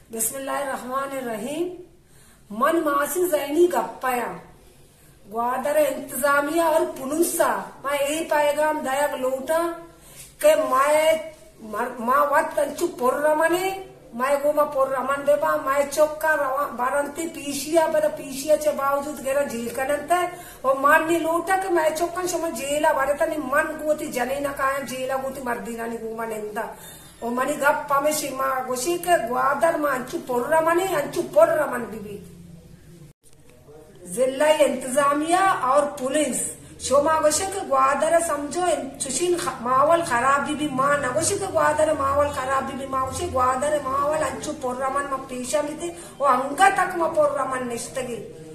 बिस्मिल्लाहिर्रहमानिर्रहीम। मन मासी जैनी गप्पया ग्वादर इंतजामिया और पुनुसा मैं यही पैगाम दयाग लोटा के माँ वत कंचु पोर्रमने मैं गोमा पोर्रमन देबा मैं चौका बारंती पीशिया बद पीशिया चे बावजूद गेरा झील कनंते और मारनी लोटा के मैं चौकन शम जेला बारे तनी मन गोती जने न काया जेला गोती मर्दीना नि गोमा नेंदा ओ मनी गप्पा में सीमा गोशी के ग्वादर मा अंचु पोर्रमन बीबी जिला इंतजामिया और पुलिस शोमा गोशी के ग्वादर समझो चुशीन मावल खराब बीबी माँ न गोशी के ग्वादर मावल खराब बीबी माँ गोशी ग्वादर मावल अंचु पोर्रमन मा पीछा मिते ओ अंगा तक मा पोर्रमन निष्ठगी